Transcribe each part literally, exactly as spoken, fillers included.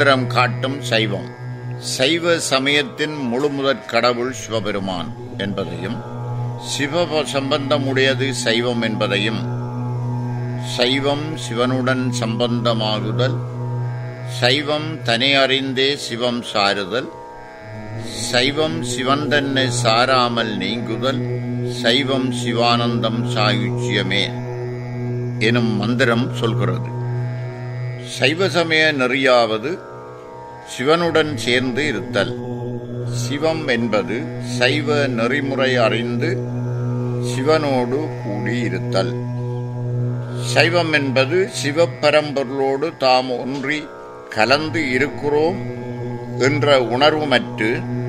இம்மந்திரம் காட்டும் சைவம். சைவ சமயத்தின் முழுமுதற் கடவுள் சிவபெருமான் என்பதையும், சிவ சம்பந்தமுடையது சைவம் என்பதையும், சைவம் சிவனுடன் சம்பந்தமாகுதல், சைவம் தனி அறிந்தே சிவம் சாருதல், சைவம் சிவன் தன்னை சாராமல் நீங்குதல், சைவம் சிவானந்தம் சாயுச்சியமே எனும் மந்திரம் சொல்கிறது. சைவ சமய நெறியாவது சிவனுடன் சேர்ந்து இருத்தல். சிவம் என்பது சைவ நெறிமுறை அறிந்து சிவனோடு கூடியிருத்தல். சைவம் என்பது சிவப்பரம்பொருளோடு தாம் ஒன்றி கலந்து இருக்கிறோம் என்ற உணர்வுமற்று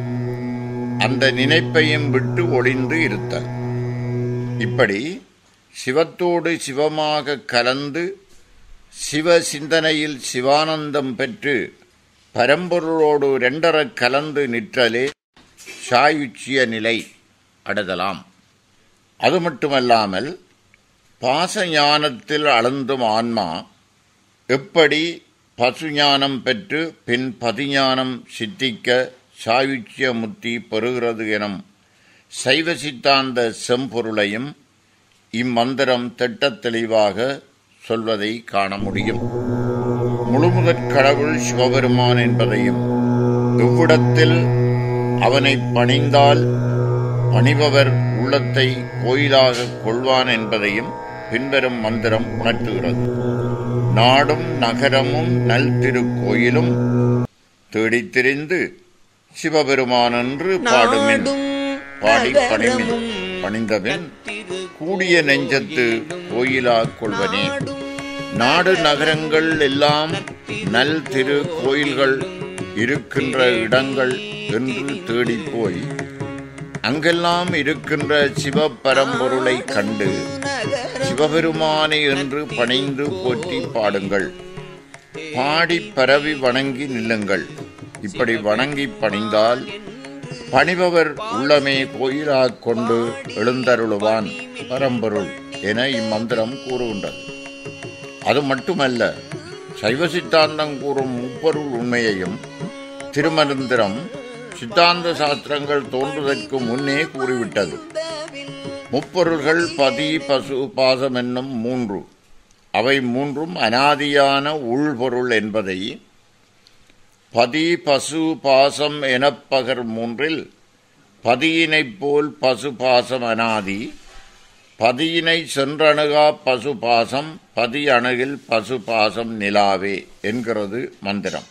அந்த நினைப்பையும் விட்டு ஒளிந்து இருத்தல். இப்படி சிவத்தோடு சிவமாக கலந்து சிவ சிந்தனையில் சிவானந்தம் பெற்று பரம்பொருளோடு இரண்டரக் கலந்து நிற்றலே சாயுச்சிய நிலை அடைதலாம். அது மட்டுமல்லாமல் பாசஞானத்தில் அழுந்தும் ஆன்மா எப்படி பசுஞானம் பெற்று பின் பதிஞானம் சித்திக்க சாயுச்சிய முத்தி பெறுகிறது எனும் சைவ சித்தாந்த செம்பொருளையும் இம்மந்திரம் திட்டத் தெளிவாக சொல்வதை காண முடியும். முழுமுதற் கடவுள் சிவபெருமான் என்பதையும், இவ்விடத்தில் அவனை பணிந்தால் பணிபவர் உள்ளத்தை கோயிலாக கொள்வான் என்பதையும் பின்வரும் மந்திரம் உணர்த்துகிறது. நாடும் நகரமும் நல் திருக்கோயிலும் தேடித் திரிந்து சிவபெருமான் என்று பாடுமின் பாடி பணிமின் பணிந்தபின் கூடிய நெஞ்சத்து கோயிலா கொள்வனே. நாடு நகரங்கள் எல்லாம் நல் திரு கோயில்கள் இருக்கின்ற இடங்கள் என்று தேடிப்போய் அங்கெல்லாம் இருக்கின்ற சிவ பரம்பொருளை கண்டு சிவபெருமானை என்று பணிந்து போற்றி பாடுங்கள். பாடி பரவி வணங்கி நில்லுங்கள். இப்படி வணங்கி பணிந்தால் பணிபவர் உள்ளமே கோயிலாக கொண்டு எழுந்தருளுவான் பரம்பொருள் என இம்மந்திரம் கூறுகின்றது. அது மட்டுமல்ல, சைவ சித்தாந்தம் கூறும் முப்பொருள் உண்மையையும் திருமந்திரம் சித்தாந்த சாஸ்திரங்கள் தோன்றுவதற்கு முன்னே கூறிவிட்டது. முப்பொருள்கள் பதி பசு பாசம் என்னும் மூன்று. அவை மூன்றும் அனாதியான உள்பொருள் என்பதை பதி பசு பாசம் எனப்பகர் மூன்றில் பதியினைப் போல் பசு பாசம் அனாதி, பதியினை சென்றணுகா பசு பாசம், பதி அணுகில் பசு பாசம் நிலாவே என்கிறது மந்திரம்.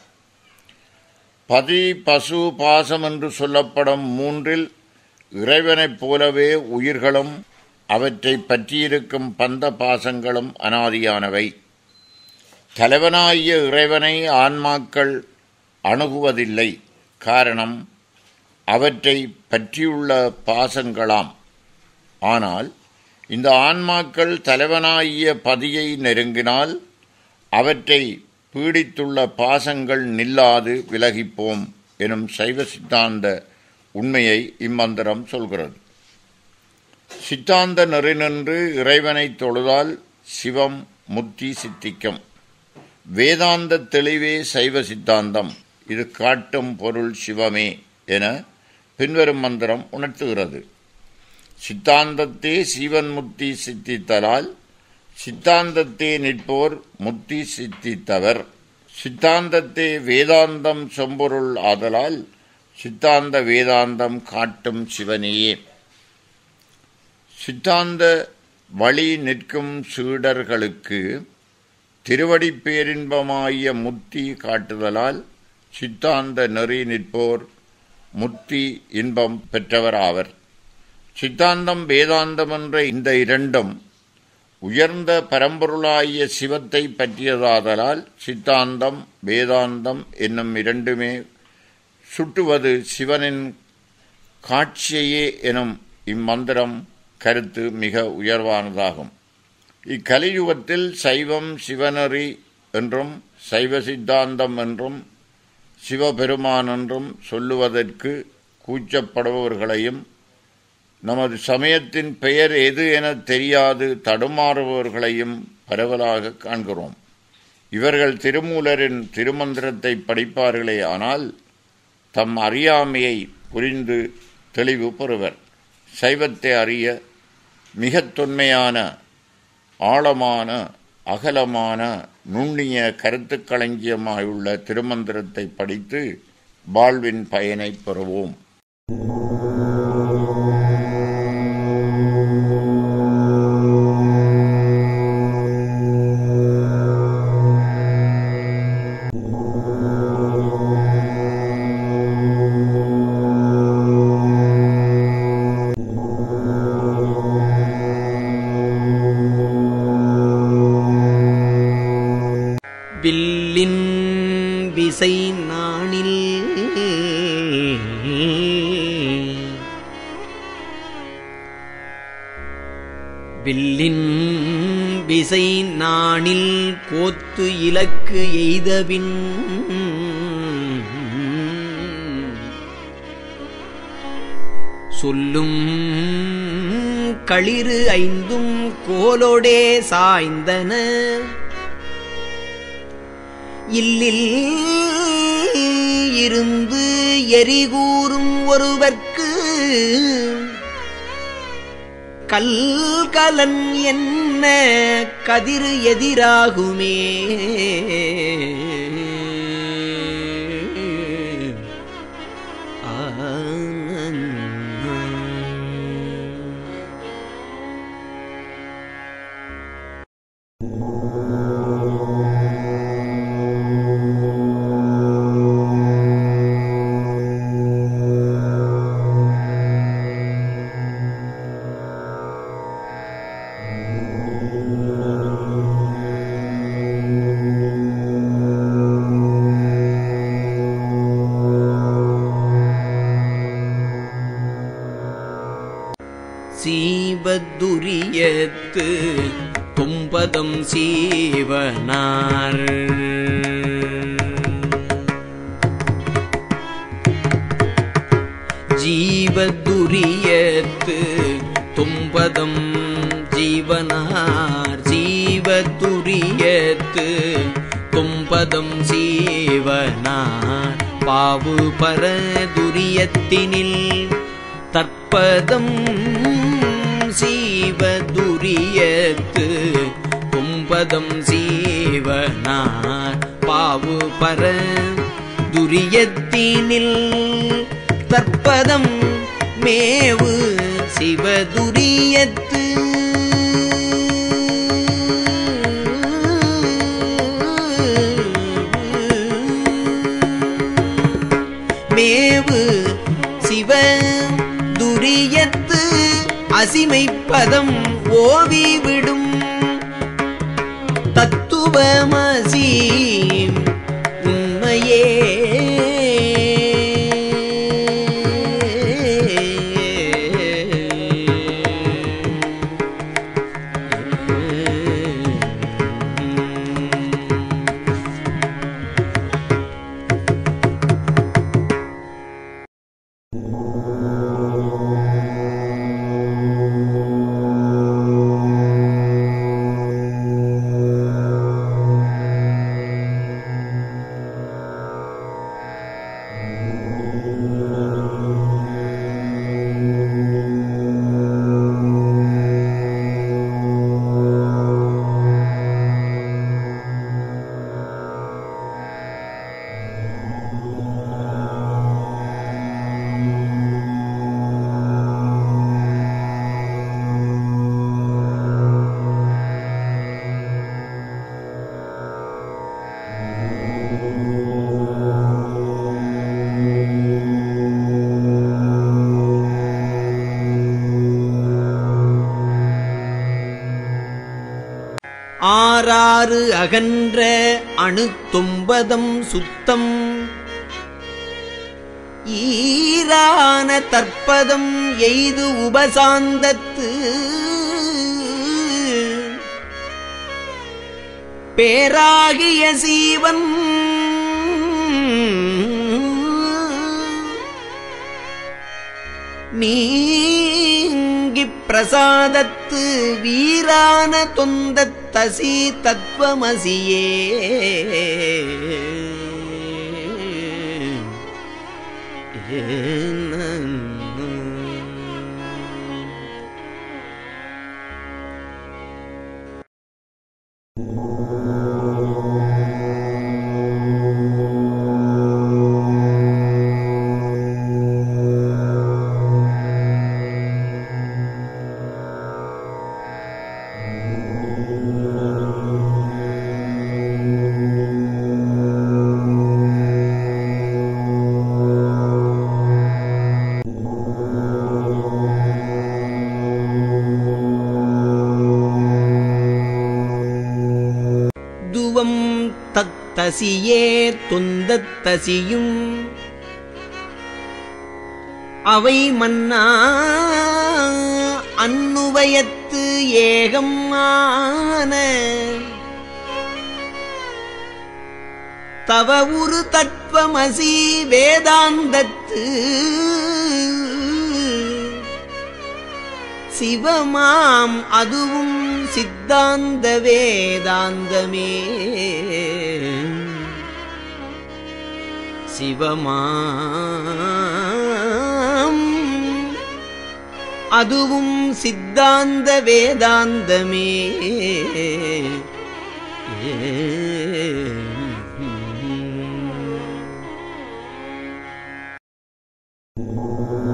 பதி பசு பாசம் என்று சொல்லப்படும் மூன்றில் இறைவனைப் போலவே உயிர்களும் அவற்றை பற்றியிருக்கும் பந்த பாசங்களும் அனாதியானவை. தலைவனாகிய இறைவனை ஆன்மாக்கள் அணுகுவதில்லை. காரணம் அவற்றை பற்றியுள்ள பாசங்களாம். ஆனால் இந்த ஆன்மாக்கள் தலைவனாகிய பதியை நெருங்கினால் அவற்றை பீடித்துள்ள பாசங்கள் நில்லாது விலகிப்போம் எனும் சைவ சித்தாந்த உண்மையை இம்மந்திரம் சொல்கிறது. சித்தாந்த நெறி நின்று இறைவனை தொழுதால் சிவம் முத்தி சித்திக்கும். வேதாந்த தெளிவே சைவ சித்தாந்தம், இது காட்டும் பொருள் சிவமே என பின்வரும் மந்திரம் உணர்த்துகிறது. சித்தாந்தத்தே சீவன் முத்தி சித்தித்தலால் சித்தாந்தத்தே நிற்போர் முத்தி சித்தித்தவர். சித்தாந்தத்தே வேதாந்தம் செம்பொருள் ஆதலால் சித்தாந்த வேதாந்தம் காட்டும் சிவனையே. சித்தாந்த வழி நிற்கும் சீடர்களுக்கு திருவடி பேரின்பமாகிய முத்தி காட்டுதலால் சித்தாந்த நெறி நிற்போர் முத்தி இன்பம் பெற்றவர் ஆவர். சித்தாந்தம் வேதாந்தம் என்ற இந்த இரண்டும் உயர்ந்த பரம்பொருளாகிய சிவத்தை பற்றியதாதலால் சித்தாந்தம் வேதாந்தம் என்னும் இரண்டுமே சுட்டுவது சிவனின் காட்சியையே எனும் இம்மந்திரம் கருத்து மிக உயர்வானதாகும். இக்கலியுகத்தில் சைவம் சிவநெறி என்றும் சைவ சித்தாந்தம் என்றும் சிவபெருமான் என்றும் சொல்லுவதற்கு கூச்சப்படுபவர்களையும் நமது சமயத்தின் பெயர் எது என தெரியாது தடுமாறுபவர்களையும் பரவலாக காண்கிறோம். இவர்கள் திருமூலரின் திருமந்திரத்தை படிப்பார்களே ஆனால் தம் அறியாமையை புரிந்து தெளிவு பெறுவர். சைவத்தை அறிய மிக தொன்மையான ஆழமான அகலமான நுண்ணிய கருத்துக்களஞ்சியமாயுள்ள திருமந்திரத்தை படித்து வாழ்வின் பயனை பெறுவோம். வில்லின் விசை நாணில் வில்லின் விசை நாணில் கோத்து இலக்கு எய்தபின் சொல்லும் களிறு ஐந்தும் கோலோடே சாய்ந்தன இல்லில் இருந்து எரிகூறும் ஒருவர்க்கு கல்கலன் என்ன கதிர் எதிராகுமே. சீவதுரியத்து தும்பதம் சீவனார் ஜீவதுரியத்து தும்பதம் ஜீவனார் ஜீவதுரியத்து தும்பதம் சீவனார் பாவு பரதுரியத்தினில் தற்பதம் சீவதுரியத்து தும்பதம் சீவனார் பாவு பர துரியத்தினில் தற்பதம் மேவு சிவதுரியத்து மேவு சிவ துரியத்து அசிமைப்பதம் ஓவிவிடும் தத்துவமசி உண்மையே. ஆறாறு அகன்ற அணுத்தும்பதம் சுத்தம் ஈரான தற்பதம் எய்து உபசாந்தத்து பேராகிய சீவன் நீங்கிப் பிரசாதத் துன்பத்து வீரான தொந்தத் தசி தத்துவமசியே துவம் தத்தசியே துந்தத்தசியும் அவை மன்னா அன்னுவயத்து ஏகம் ஆன தவ உரு தத்துவமசி வேதாந்தத்து சிவமாம் அதுவும் சித்தாந்த வேதாந்தமே சிவமாம் அதுவும் சித்தாந்த வேதாந்தமே ஏ